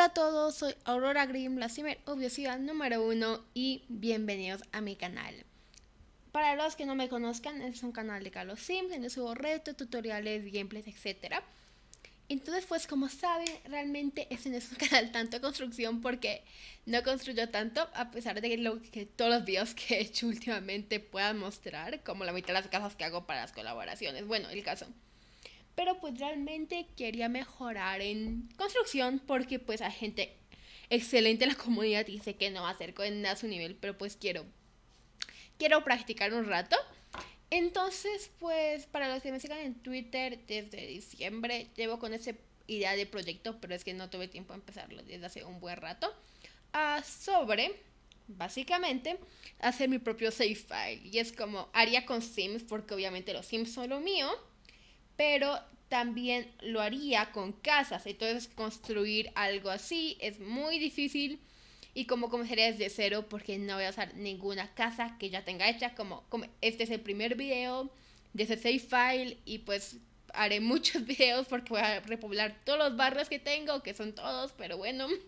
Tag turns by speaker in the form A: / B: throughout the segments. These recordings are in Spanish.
A: a todos, soy Aurora Grimm, la ciberobviosidad número 1 y bienvenidos a mi canal. Para los que no me conozcan, es un canal de Carlos Sims, donde subo retos, tutoriales, gameplays, etc. Entonces, pues como saben, realmente este no es un canal tanto de construcción porque no construyo tanto, a pesar de que todos los videos que he hecho últimamente puedan mostrar, como la mitad de las casas que hago para las colaboraciones. Bueno, el caso. Pero pues realmente quería mejorar en construcción porque pues hay gente excelente en la comunidad y sé que no va a ser con a su nivel, pero pues quiero practicar un rato. Entonces, pues para los que me sigan en Twitter, desde diciembre llevo con esa idea de proyecto, pero es que no tuve tiempo de empezarlo desde hace un buen rato, sobre básicamente hacer mi propio save file. Y es como haría con Sims, porque obviamente los Sims son lo mío, pero también lo haría con casas. Entonces construir algo así es muy difícil y como comenzaría desde cero porque no voy a usar ninguna casa que ya tenga hecha. Como este es el primer video de ese save file y pues haré muchos videos porque voy a repoblar todos los barrios que tengo, que son todos, pero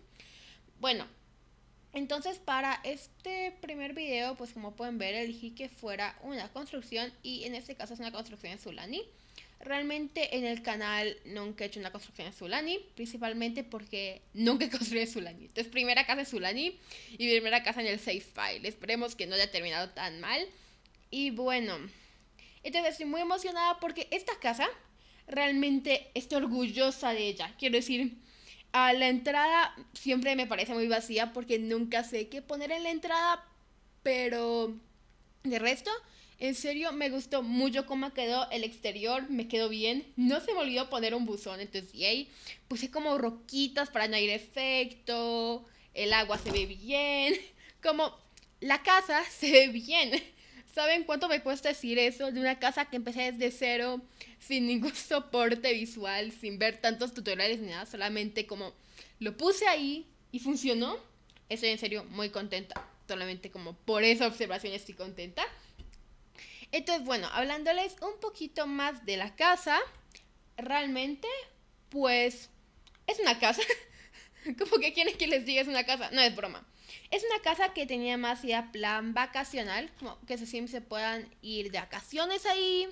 A: bueno. Entonces para este primer video, pues como pueden ver, elegí que fuera una construcción y en este caso es una construcción en Sulani. Realmente en el canal nunca he hecho una construcción en Sulani, principalmente porque nunca he construido en Sulani. Entonces primera casa en Sulani y primera casa en el save file. Esperemos que no haya terminado tan mal. Y bueno, entonces estoy muy emocionada porque esta casa realmente estoy orgullosa de ella. Quiero decir, a la entrada siempre me parece muy vacía porque nunca sé qué poner en la entrada, pero de resto, en serio me gustó mucho cómo quedó el exterior, me quedó bien. No se me olvidó poner un buzón, entonces yay. Puse como roquitas para añadir efecto, el agua se ve bien, como la casa se ve bien. ¿Saben cuánto me cuesta decir eso? De una casa que empecé desde cero, sin ningún soporte visual, sin ver tantos tutoriales ni nada, solamente como lo puse ahí y funcionó. Estoy en serio muy contenta. Solamente como por esa observación estoy contenta. Entonces, bueno, hablándoles un poquito más de la casa, realmente, pues, es una casa. Como que quieren que les diga es una casa. No es broma. Es una casa que tenía más ya plan vacacional, como que sus sims se puedan ir de vacaciones ahí.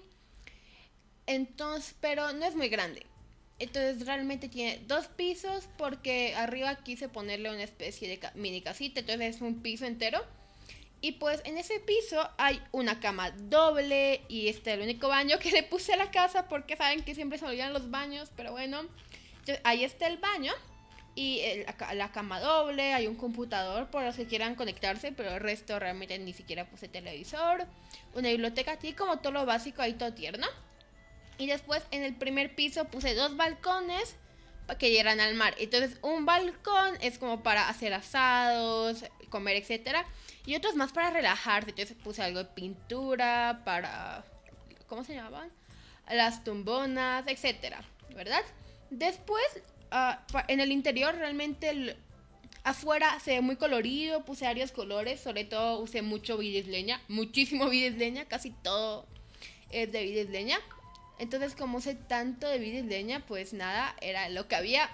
A: Entonces, pero no es muy grande. Entonces realmente tiene dos pisos porque arriba quise ponerle una especie de mini casita, entonces es un piso entero. Y pues en ese piso hay una cama doble y este es el único baño que le puse a la casa porque saben que siempre se olvidan los baños, pero bueno. Entonces, ahí está el baño y la cama doble, hay un computador por los que quieran conectarse, pero el resto realmente ni siquiera puse televisor. Una biblioteca así como todo lo básico, ahí todo tierno. Y después en el primer piso puse dos balcones para que dieran al mar. Entonces un balcón es como para hacer asados, comer, etcétera. Y otros más para relajarse. Entonces puse algo de pintura para... ¿Cómo se llamaban? Las tumbonas, etcétera, ¿verdad? Después, en el interior realmente afuera se ve muy colorido. Puse varios colores. Sobre todo usé mucho leña. Muchísimo leña. Casi todo es de leña. Entonces, como usé tanto de leña, pues nada, era lo que había.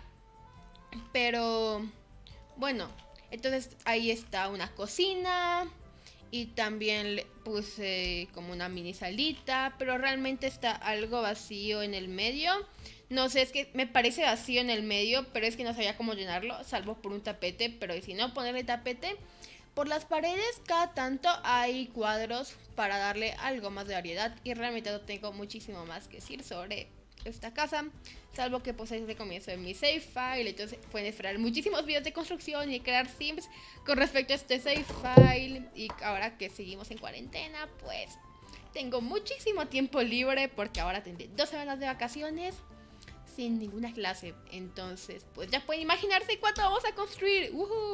A: Pero bueno, entonces ahí está una cocina y también le puse como una mini salita, pero realmente está algo vacío en el medio. No sé, es que me parece vacío en el medio, pero es que no sabía cómo llenarlo, salvo por un tapete, pero si no ponerle tapete. Por las paredes cada tanto hay cuadros para darle algo más de variedad y realmente no tengo muchísimo más que decir sobre esta casa, salvo que pues es de comienzo de mi save file, entonces pueden esperar muchísimos videos de construcción y crear sims con respecto a este save file. Y ahora que seguimos en cuarentena, pues tengo muchísimo tiempo libre porque ahora tendré 2 semanas de vacaciones sin ninguna clase, entonces pues ya pueden imaginarse cuánto vamos a construir.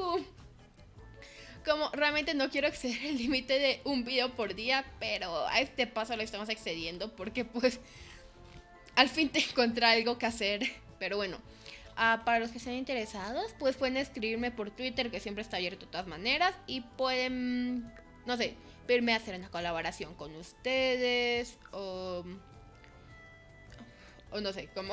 A: Como realmente no quiero exceder el límite de un video por día, pero a este paso lo estamos excediendo porque pues al fin te encontré algo que hacer. Pero bueno, para los que estén interesados, pues pueden escribirme por Twitter, que siempre está abierto de todas maneras, y pueden, no sé, pedirme a hacer una colaboración con ustedes o no sé, como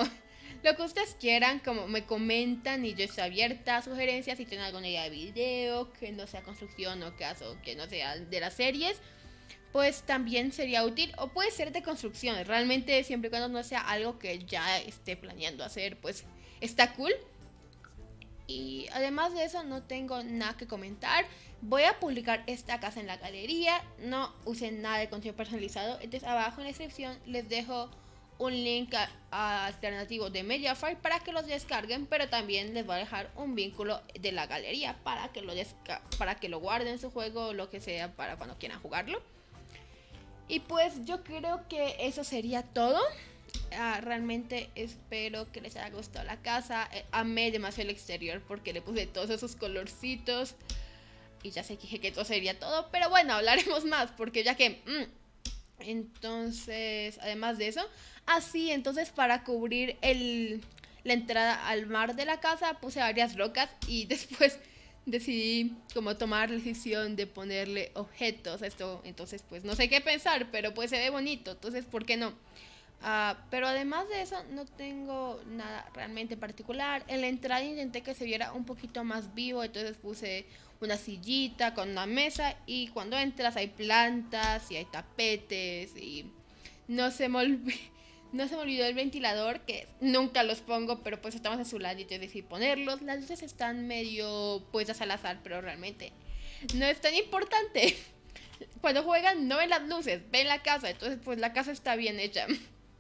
A: Lo que ustedes quieran, como me comentan y yo estoy abierta a sugerencias. Si tienen alguna idea de video que no sea construcción o caso que no sea de las series, pues también sería útil. O puede ser de construcción, realmente siempre y cuando no sea algo que ya esté planeando hacer, pues está cool. Y además de eso no tengo nada que comentar. Voy a publicar esta casa en la galería. No usen nada de contenido personalizado. Entonces abajo en la descripción les dejo un link alternativo de Mediafire para que los descarguen. Pero también les voy a dejar un vínculo de la galería para que lo guarden en su juego o lo que sea para cuando quieran jugarlo. Y pues yo creo que eso sería todo. Realmente espero que les haya gustado la casa. Amé demasiado el exterior porque le puse todos esos colorcitos. Y ya sé que dije que todo sería todo. Pero bueno, hablaremos más porque ya que... Entonces, además de eso... Así, entonces para cubrir la entrada al mar de la casa puse varias rocas. Y después decidí como tomar la decisión de ponerle objetos a esto. Entonces pues no sé qué pensar, pero pues se ve bonito. Entonces, ¿por qué no? Pero además de eso no tengo nada realmente particular. En la entrada intenté que se viera un poquito más vivo, entonces puse una sillita con una mesa y cuando entras hay plantas y hay tapetes y no se me olvidó, no se me olvidó el ventilador, que nunca los pongo, pero pues estamos en su lado y te decidí ponerlos. Las luces están medio puestas al azar, pero realmente no es tan importante. Cuando juegan no ven las luces, ven la casa, entonces pues la casa está bien hecha.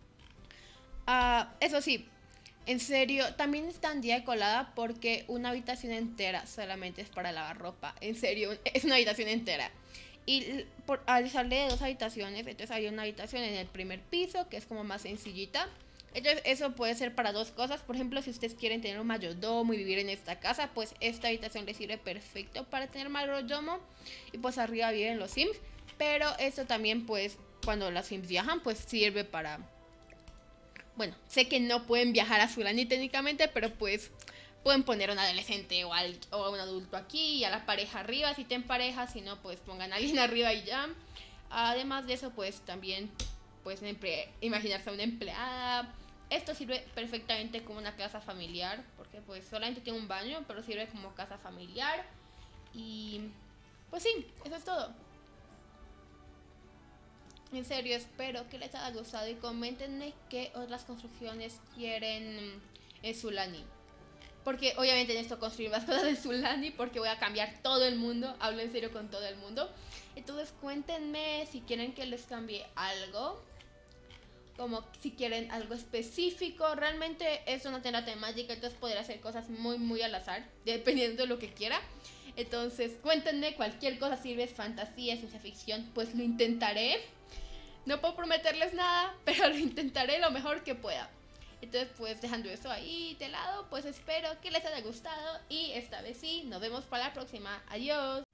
A: Eso sí, en serio, también está en día de colada porque una habitación entera solamente es para lavar ropa. En serio, es una habitación entera. Y al salir de dos habitaciones, entonces hay una habitación en el primer piso que es como más sencillita. Entonces eso puede ser para dos cosas. Por ejemplo, si ustedes quieren tener un mayordomo y vivir en esta casa, pues esta habitación les sirve perfecto para tener mayordomo. Y pues arriba viven los Sims. Pero esto también pues cuando los Sims viajan pues sirve para... Bueno, sé que no pueden viajar a Sulani técnicamente, pero pues pueden poner a un adolescente o a un adulto aquí y a la pareja arriba si tienen pareja, si no pues pongan a alguien arriba y ya. Además de eso pues también pueden imaginarse a una empleada. Esto sirve perfectamente como una casa familiar, porque pues solamente tiene un baño, pero sirve como casa familiar. Y pues sí, eso es todo. En serio, espero que les haya gustado y coméntenme qué otras construcciones quieren en Sulani. Porque obviamente necesito construir más cosas en Sulani porque voy a cambiar todo el mundo. Hablo en serio con todo el mundo. Entonces cuéntenme si quieren que les cambie algo. Como si quieren algo específico. Realmente es una tienda temática, entonces podré hacer cosas muy muy al azar, dependiendo de lo que quiera. Entonces cuéntenme, cualquier cosa sirve, es fantasía, ciencia ficción, pues lo intentaré. No puedo prometerles nada, pero lo intentaré lo mejor que pueda. Entonces pues dejando eso ahí de lado, pues espero que les haya gustado y esta vez sí, nos vemos para la próxima. Adiós.